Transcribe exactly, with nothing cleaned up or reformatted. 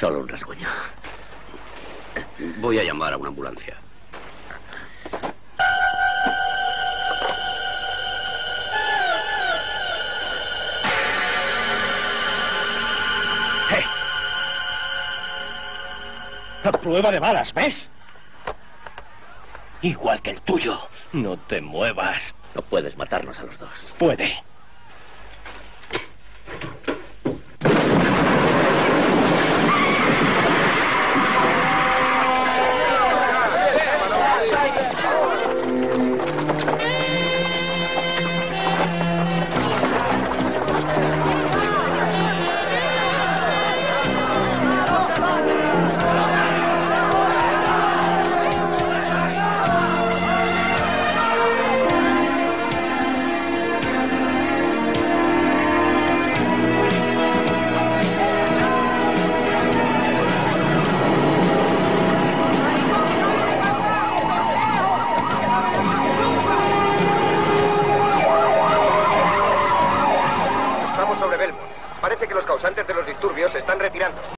Solo un rasguño. Voy a llamar a una ambulancia. ¡Eh! A prueba de balas, ¿ves? Igual que el tuyo. No te muevas. No puedes matarnos a los dos. Puede. Parece que los causantes de los disturbios se están retirando.